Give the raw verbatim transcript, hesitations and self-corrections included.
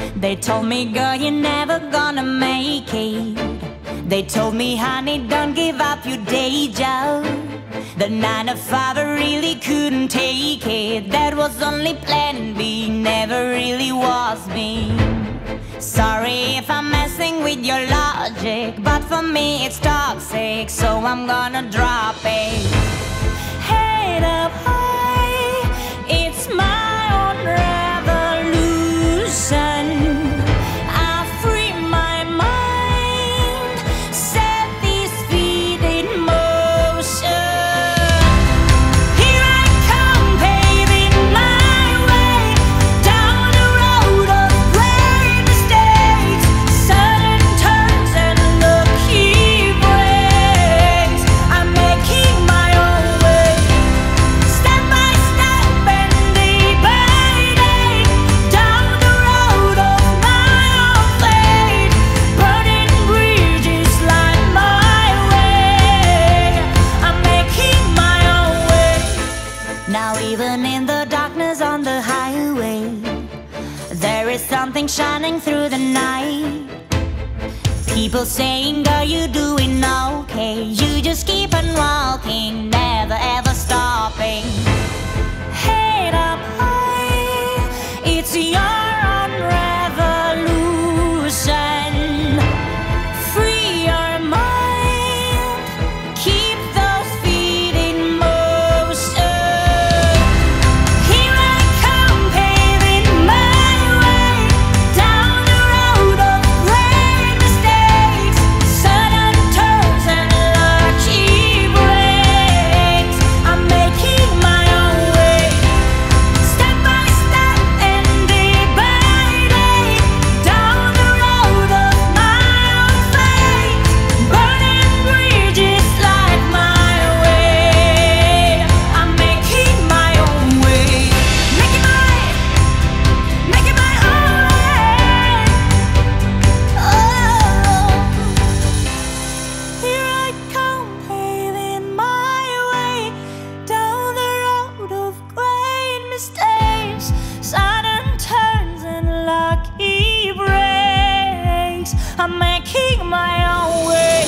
They told me, girl, you're never gonna make it. They told me, honey, don't give up your day job. The nine to five, I really couldn't take it. That was only plan B, never really was me. Sorry if I'm messing with your logic, but for me it's toxic, so I'm gonna drop it. Head up high, it's my own revolution. I free my mind, set these feet in motion. Here I come, paving my way down the road of great mistakes, sudden turns and lucky breaks. I'm making my own way, step by step and day by day, down the road of my own fate, burning bridges like my way. I'm making my own way. Now even in the darkness on the highway, there is something shining through the night. People saying, girl, you're doing okay. You just keep on walking, never ever stopping. Head up high, it's your own revolution. Free your mind, keep those feet in motion. Here I come, paving my way down the road of great mistakes, sudden turns and lucky breaks. I'm making my own way, step by step and day by day, down the road of my own fate, burning bridges like my way. I'm making my own way, making my, making my own way. Oh, here I come, paving my way down the road of great mistakes, sudden turns and lucky breaks. I'm making my own way.